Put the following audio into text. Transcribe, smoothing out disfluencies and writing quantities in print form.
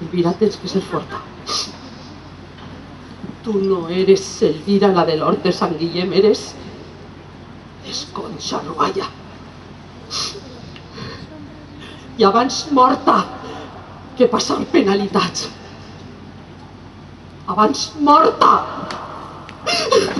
Elvira, tens que ser forta. Tu no eres Elvira, la de l'hort de Sant Guillem, eres Conxa Rualla. I abans morta que passar penalitats. Abans morta!